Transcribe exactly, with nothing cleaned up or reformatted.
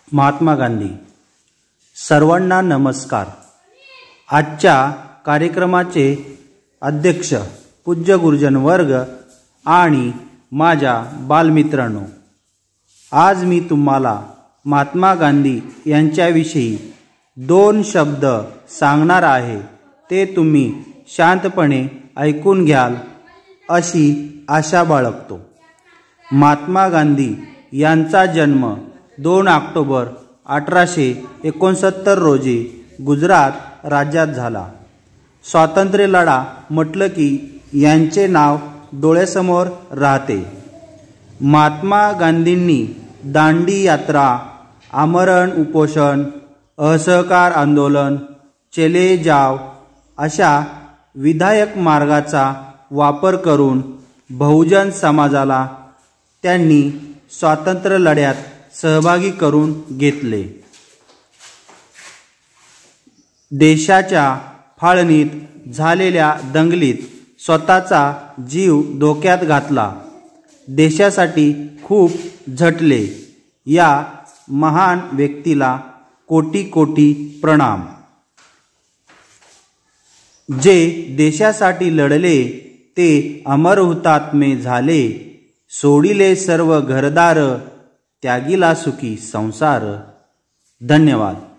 महात्मा गांधी. सर्वांना नमस्कार. आजच्या कार्यक्रमाचे अध्यक्ष पूज्य गुरुजन वर्ग आणि माझ्या बालमित्रांनो, आज मी तुम्हाला महात्मा गांधी यांच्याविषयी दोन शब्द सांगणार आहे. ते तुम्ही शांतपणे ऐकून घ्याल अशी आशा बाळगतो. महात्मा गांधी यांचा जन्म दोन ऑक्टोबर अठराशे एकोणसत्तर रोजी गुजरात राज्यात झाला. स्वातंत्र्य लढा म्हटलं की यांचे नाव डोळ्यासमोर राहते. महात्मा गांधींनी दांडी यात्रा, आमरण उपोषण, असहकार आंदोलन, चले जाव अशा विधायक मार्गाचा वापर करून बहुजन समाजाला त्यांनी स्वातंत्र्य लढ्यात सहभागी करून घेतले. देशाच्या फाळणीत झालेल्या दंगलीत स्वतःचा जीव धोक्यात घातला. देशासाठी खूप झटले. या महान व्यक्तीला कोटी कोटी प्रणाम. जे देशासाठी लढले ते अमर हुतात्मे झाले. सोडिले सर्व घरदार, त्यागिला सुखी संसार. धन्यवाद.